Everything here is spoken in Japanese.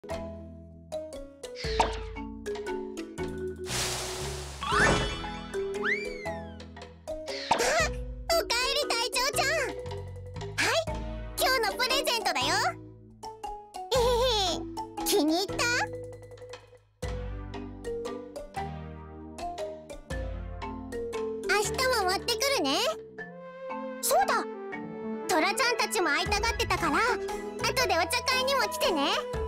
気に入った？明日も持ってくるね。そうだ、トラちゃんたちも会いたがってたから後でお茶会にも来てね。